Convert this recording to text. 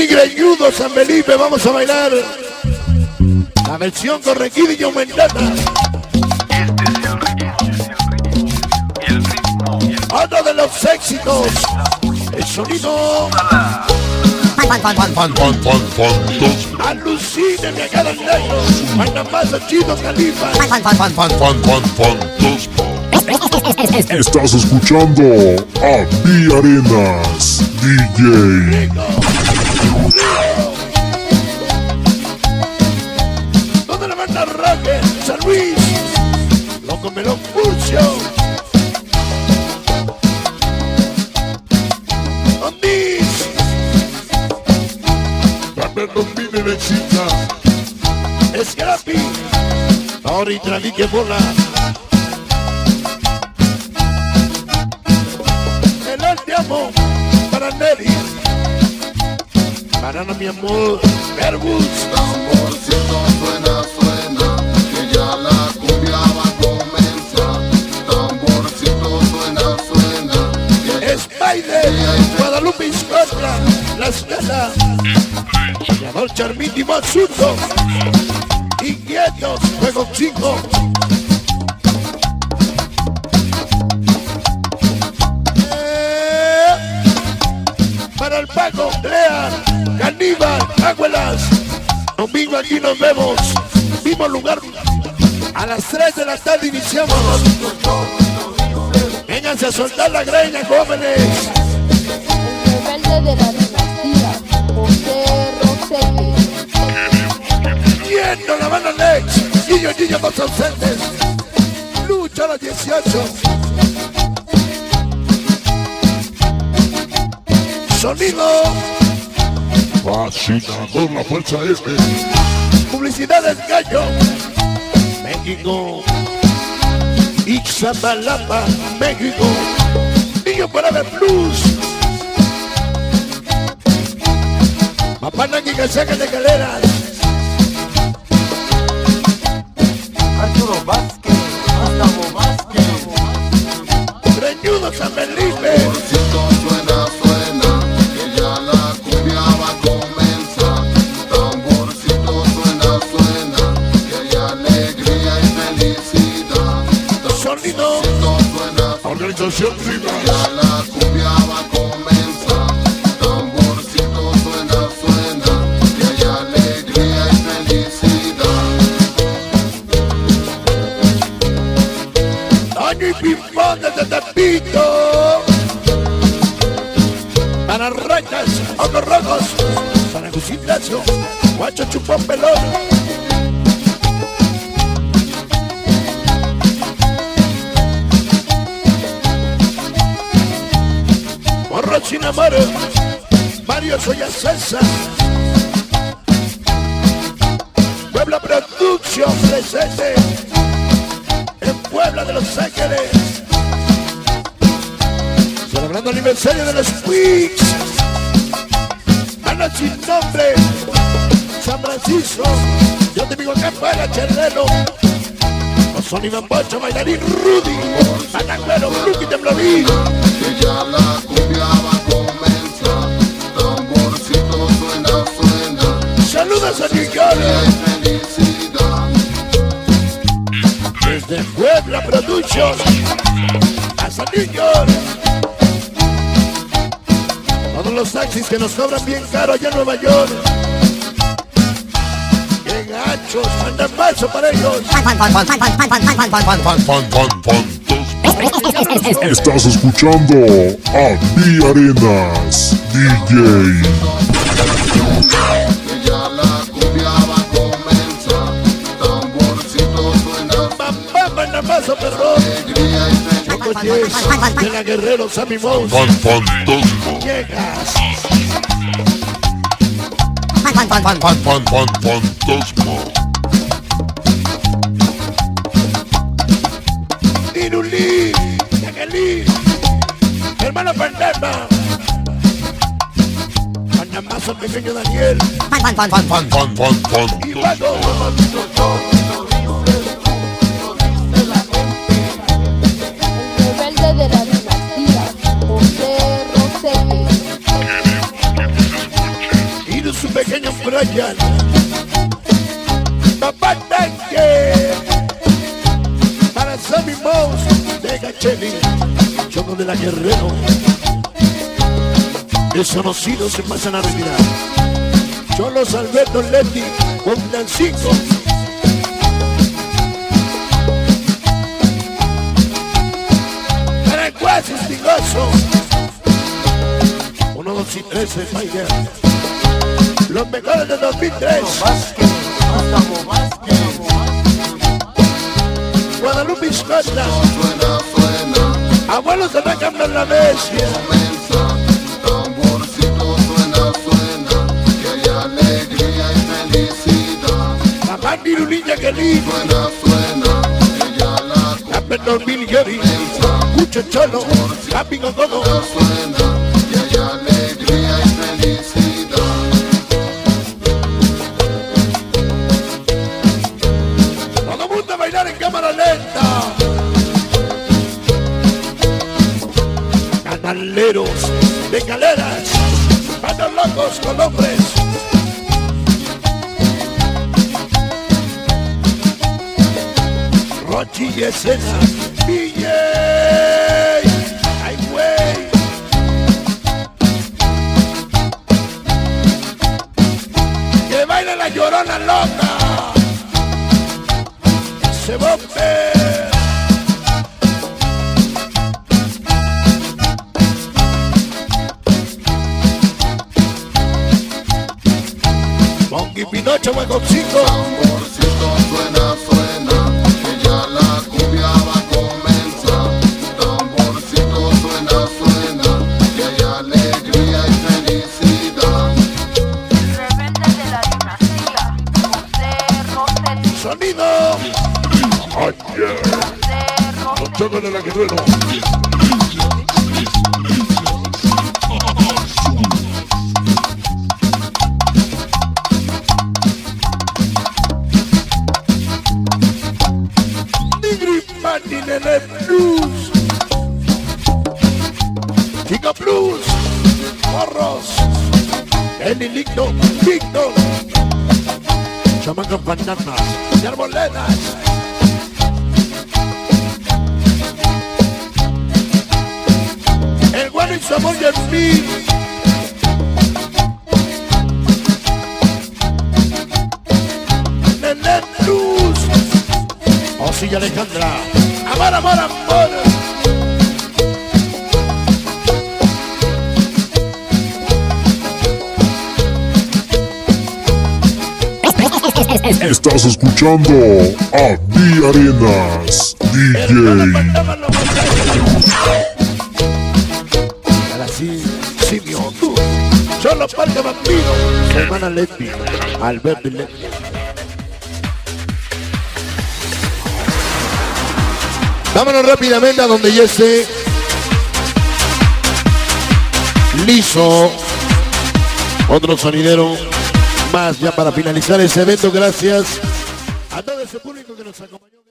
y Greñudo San Felipe, vamos a bailar la versión corregida y aumentada. El ritmo. Otro de los éxitos, el sonido. Alucinen a cada negro, Panamazo, Chino, Califa. Estás escuchando a Vi Arenas, DJ. Donde la banda Roque, San Luis, Loco Melón Pulcio. Ondis, Ramiro Mine de Chica, Scrappy, ahorita ni que bola. Te amo para Nelly, para mi amor, Airbus. Tamborcito suena, suena, que ya la cumbia va a comenzar. Tamborcito suena, suena, que Spider, Guadalupe Iscotra, La Escala, Llamar Charmiti Matsuto, Inquietos, Juego 5. Para el Paco, Lean, Caníbal, Aguelas. Domingo aquí nos vemos. Mismo lugar. A las 3 de la tarde iniciamos. Vénganse a soltar la greña, jóvenes. El rebelde de la dinastía, José Rosete. Yendo la mano Lex. Gillo, dos ausentes. Lucha a las 18. Sonido. Fascinador, la fuerza F. Publicidades Gallo. México. Ixtapalapa, México. Niño para ver Plus. Papá Naki que saca de Caleras. Arturo Vázquez, Gustavo Vázquez. Greñudo San Felipe. tamborcito suena, suena, que ya la cumbia va a comenzar. Tamborcito suena, suena, que hay alegría y felicidad. Sonido. Tamborcito suena, Organización que Prima. ya la cumbia va a comenzar. Tamborcito suena, suena, que hay alegría y felicidad. Año y Pimpón desde Tepito. Para Rayas, Ojos Rojos. Para Gucitazo, Guacho Chupón Pelón. Morro sin amor, Mario Soya César. Puebla Producción presente en Puebla de Los Ángeles. Celebrando el aniversario de los Quicks. Ana sin nombre, San Francisco. Yo te digo acá para Cherrero. Son Iván Bocho, bailarín Rudy. Patacuero, Lucky Temblorín. Que ya la cumbia va a comenzar. Tamborcito suena, suena, Saludos a New que York. hay felicidad. Desde Puebla Producción hasta New York. Todos los taxis que nos cobran bien caro allá en Nueva York. ¡Qué gachos! ¡Andan paso para ellos! Estás escuchando a Vi Arenas, DJ. Que ya la cumbia va a comenzar. Tamborcito suena, ¡Mamá, andan paso, perro! alegría y Choco 10 de la Guerrero Sammy Mouse. Llegas. Irulí, Yaquelí, hermano Fantasma. Panamazo, pequeño Daniel. Y Paco. El rebelde de la dinastía, José Rosete. Y Brian, Papá Tanque, para Sammy Mouse de Gacheli, Choco de la Guerrero. Desconocidos se pasan a retirar. Cholos Alberto Leti, con Nancinco. Para el Cuasi Estigoso. 1, 2 y 3 de Fire. Los mejores de 2003. Vázquez, Gustavo Vázquez. Guadalupe Iscosta. Suena, suena, Abuelos se va a cambiar la bestia. comienza. Tamborcito suena, suena, que hay alegría y felicidad. Papá Pirulilla que lindo. Suena, suena, ella la Perdón, Billy Gary. Mucho Cholo. Capi con todo. suena, que hay alegría y felicidad. Todo mundo a bailar en cámara lenta. Canaleros de Caleras. Bandos locos con hombres. Rochi y escena. DJ. Ay, güey. Que baila la Llorona loca. Se bombe. Monkey Pinocho, Hueconcito. Tamborcito suena, suena, que ya la cumbia va a comenzar. Tamborcito suena, suena, que hay alegría y felicidad. Rebelde de la dinastía, José Rosetti, Sonido. José Rosetti. Los Chocos de la Guerrero. Nigri Martin en el blues. Chico Blues. Morros. El Ilicto. Víctor. Chamacos bananas. De arboledas. El Guano y Samoy y el Fin. Nene Blues. Osi y Alejandra. Amor, amor, amor. Estás escuchando a Di Arenas, DJ. Ahora sí, Simio, tú. Solo parte vampiro. Hermana Leti. Alberto y Leti. Vámonos rápidamente a donde ya esté liso. Otro sonidero más ya para finalizar ese evento. Gracias a todo ese público que nos acompañó.